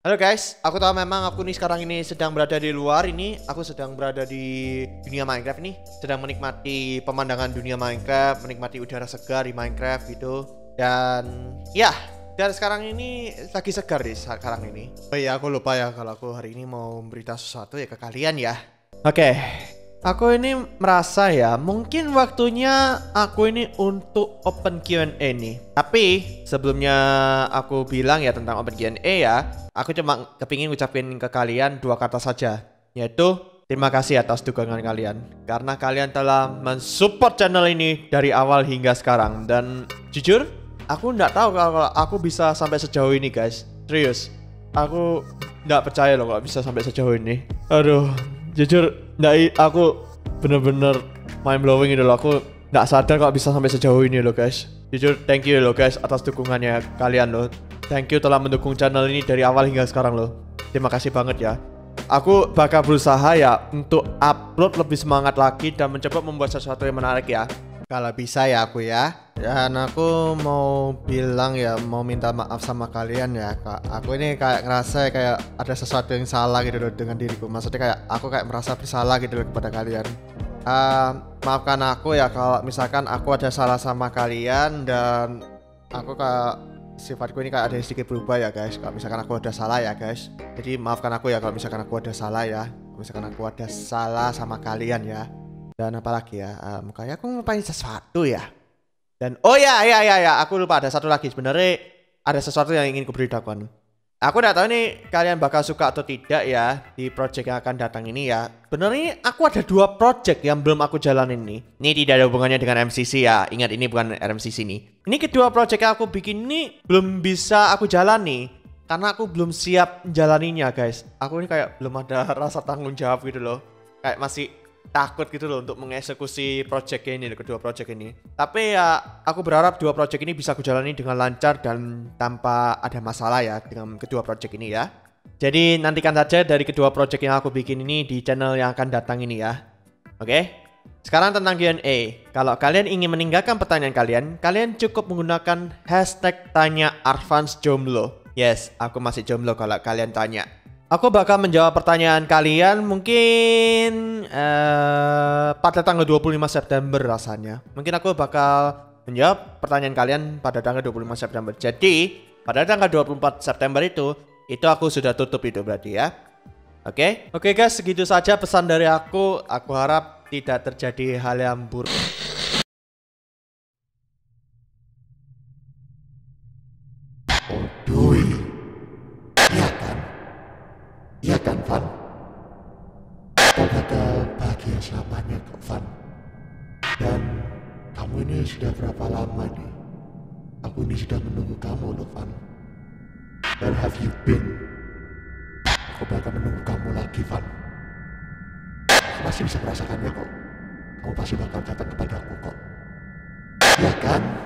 Halo guys, aku tahu memang aku nih sekarang ini sedang berada di luar ini. Aku sedang berada di dunia Minecraft nih. Sedang menikmati pemandangan dunia Minecraft, menikmati udara segar di Minecraft gitu. Dan ya, dan sekarang ini lagi segar nih sekarang ini. Oh iya, aku lupa ya kalau aku hari ini mau berita sesuatu ya ke kalian ya. Oke. Aku ini merasa ya, mungkin waktunya aku ini untuk open Q&A nih. Tapi sebelumnya aku bilang ya tentang open Q&A ya, aku cuma kepingin ngucapin ke kalian dua kata saja, yaitu terima kasih atas dukungan kalian. Karena kalian telah mensupport channel ini dari awal hingga sekarang. Dan jujur, aku nggak tahu kalau aku bisa sampai sejauh ini guys. Serius, aku nggak percaya loh kalau bisa sampai sejauh ini. Aduh, jujur, aku bener-bener mind blowing gitu loh. Aku nggak sadar kalau bisa sampai sejauh ini loh guys. Jujur, thank you loh guys atas dukungannya kalian loh. Thank you telah mendukung channel ini dari awal hingga sekarang loh. Terima kasih banget ya. Aku bakal berusaha ya untuk upload lebih semangat lagi dan mencoba membuat sesuatu yang menarik ya. Kalau bisa ya aku ya. Dan aku mau bilang ya, mau minta maaf sama kalian ya Kak. Aku ini kayak ngerasa kayak ada sesuatu yang salah gitu loh dengan diriku. Maksudnya kayak aku kayak merasa bersalah gitu loh kepada kalian. Maafkan aku ya kalau misalkan aku ada salah sama kalian. Dan aku kayak sifatku ini kayak ada yang sedikit berubah ya guys. Kalau misalkan aku ada salah ya guys. Jadi maafkan aku ya kalau misalkan aku ada salah ya. Kalau misalkan aku ada salah sama kalian ya. Dan apalagi ya, kayak aku ngelupain sesuatu ya. Dan oh ya, aku lupa ada satu lagi. Sebenarnya ada sesuatu yang ingin kuberitahukan. Aku udah tahu nih kalian bakal suka atau tidak ya di project yang akan datang ini ya. Sebenarnya aku ada dua project yang belum aku jalanin nih. Ini tidak ada hubungannya dengan MCC ya. Ingat ini bukan RMCC nih. Ini kedua project yang aku bikin ini belum bisa aku jalani karena aku belum siap menjalaninya guys. Aku ini kayak belum ada rasa tanggung jawab gitu loh. Kayak masih takut gitu loh untuk mengeksekusi project ini, kedua project ini. Tapi ya aku berharap dua project ini bisa aku jalani dengan lancar dan tanpa ada masalah ya dengan kedua project ini ya. Jadi nantikan saja dari kedua project yang aku bikin ini di channel yang akan datang ini ya. Oke? Sekarang tentang Q&A. Kalau kalian ingin meninggalkan pertanyaan kalian cukup menggunakan hashtag tanya Arfans Jomblo. Yes, aku masih jomblo kalau kalian tanya. Aku bakal menjawab pertanyaan kalian mungkin pada tanggal 25 September rasanya. Mungkin aku bakal menjawab pertanyaan kalian pada tanggal 25 September. Jadi pada tanggal 24 September itu aku sudah tutup itu berarti ya. Oke guys, segitu saja pesan dari aku. Aku harap tidak terjadi hal yang buruk. Iya kan, Van? Kau bakal bahagia selamanya kok, Van. Dan kamu ini sudah berapa lama nih? Aku ini sudah menunggu kamu loh, Van. Where have you been? Aku bakal menunggu kamu lagi, Van. Aku pasti bisa merasakannya kok. Kamu pasti bakal datang kepadaku kok. Iya kan?